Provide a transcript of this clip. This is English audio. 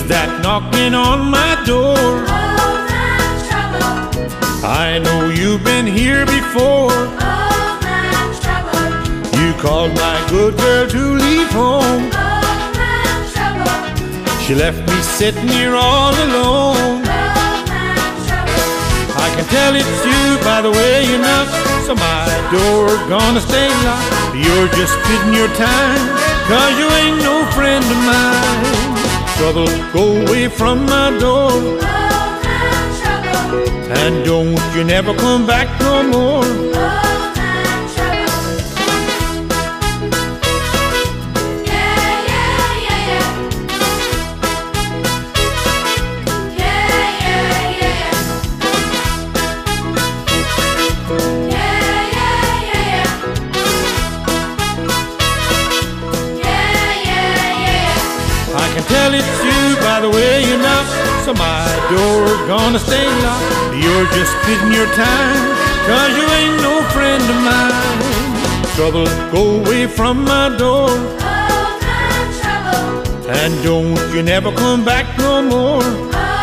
that knocking on my door? Old man trouble, I know you've been here before. old man trouble, You called my good girl to leave home. old man trouble, She left me sitting here all alone. old man trouble, I can tell it's you by the way you knock, so my door's gonna stay locked. You're just bidding your time, 'cause you ain't no friend of mine. Trouble, go away from my door, old man trouble, and don't you never come back no more. old man trouble. Yeah, yeah, yeah, yeah. Yeah, yeah, yeah, yeah. Yeah, yeah, yeah, yeah. Yeah, yeah, yeah, yeah. I can tell it's you by the way you knock, so my door's gonna stay locked. You're just bidding your time, 'cause you ain't no friend of mine. Trouble, go away from my door, Old man trouble, and don't you never come back no more. old